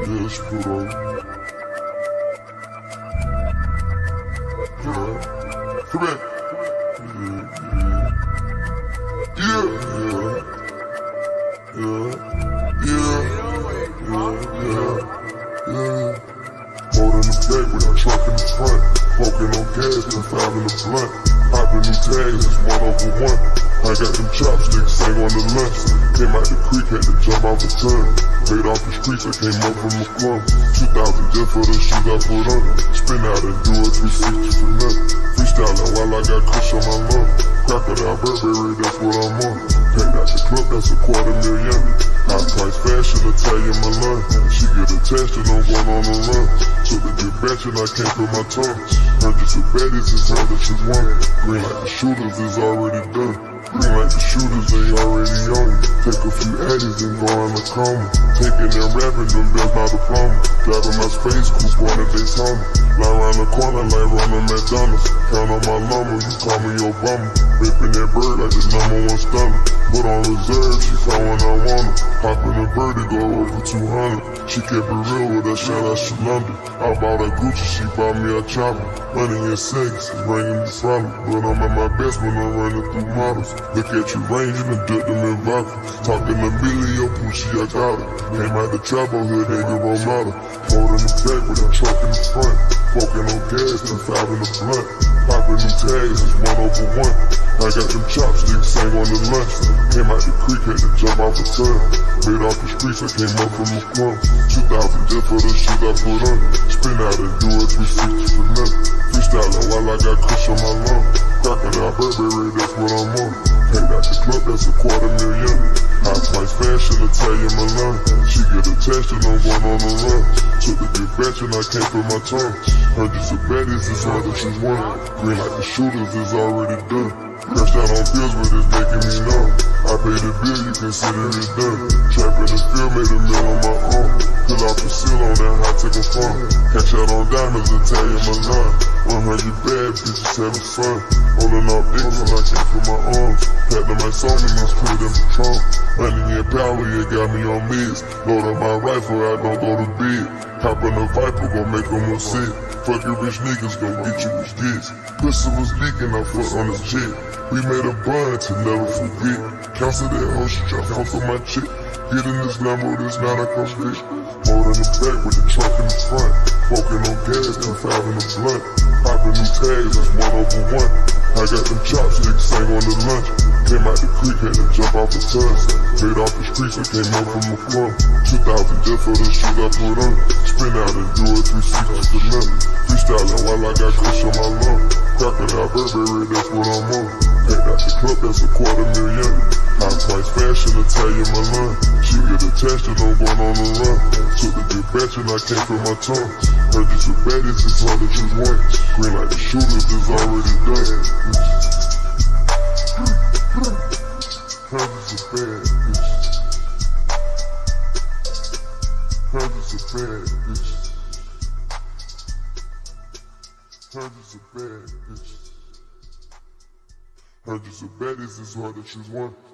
just put on. Yeah. Come back. Yeah. Holding the back with a truck in the front. Smoking on gas, then 5 in the blunt. Popping new tags, it's 1/1. I got them chopsticks, sang on the lunch. Came out the creek, had to jump off the ton. Laid off the streets, I came up from a club. 2,000 just for the shoes I put on. Spin out and do a 360 for nothing. Freestyling while I got kush on my lung. Crocodile Burberry, that's what I'm on. Packed out the club, that's $250,000. High price fashion, Italian Milan. She get attached and I'm going on the run. Took a good batch and I can't put my tongue. Hundreds of baddies, it's hard to choose one. Green like the shooters is already done. Green like the shooters, they already on it. Take a few addies and go in the coma. Taking them rapping, them bills my diploma. Driving my space coupe, going to Daytona. Lie around the corner like running McDonald's. Count on my lumber, you call me Obama. Ripping that bird like the #1 stunner. Put on reserve, she call when I want her. Popping the bird, it go over 200. She kept it real with her, shout out to London. I bought a Gucci, she bought me a chopper. Running in seconds, it's bringing me problems. But I'm at my best when I'm running through models. Look at you ranging and dip them in vodka. Talking a million, Pussy, I got it. Came out the trouble hood, they get role model. Holding the back with a truck in the front. Smoking on gas, then 5 in the blunt. Popping new tags, it's 1/1. I got them chopsticks, sang on the lunch. Came out the creek, had to jump off a ton. Made off the streets, I came up from a clump. 2,000 just for the shoes I put on. Spin out and do a 360 for nothing. Freestyling while I got kush on my lung. Crocodile Burberry, that's what I'm on. Packed out the club, that's $250,000. High price fashion, Italian Milan. She get attached and I'm going on the run. Took a good batch and I can't put my tongue. Hundreds of baddies, it's hard to choose one. Green like the shooters is already done. Crashed out on pills, but it's making me numb. I paid the bill, you consider it done. Trapping the field, made a meal on my own. Pull off the seal on that high, take a fun. Cash out on diamonds, Italian Milan. 100 bad bitches having fun. Holding off dicks till I can't feel my arms. Platinum my song and it's put in Patron. Money and power, it got me on meds. Load up my rifle, I don't go to bed. Hop in the Viper, gon' make them all sick. Fucking rich niggas gon' get you with gets. Pistol was leaking, I fucked on his jet. We made a bond to never forget. Cancel that whole shit, I fuck on my chick. Get in this number, this not a coach bitch. Holding the back with the truck in the front. Smoking on gas, then 5 in the blunt. Popping new tags, that's 1/1. I got them chopsticks, sang on the lunch. Came out the creek, had to jump off the tons. Made off the streets, I came up from a clump. 2,000 just for the shoes I put on. Spin out and do a 360 for nothing. Freestyling while I got kush on my lung. Crocodile Burberry, that's what I'm on. Packed out the club, that's $250,000. High price fashion, Italian Milan. She get attached and I'm going on the run. Took a good batch and I can't feel my tongue. Hundreds of baddies, it's hard to choose one. Green like the shooters is already done. Hundreds of bad bitches. Hundreds of bad bitches. Hundreds of bad bitches. Hundreds of baddies, it's hard to choose one.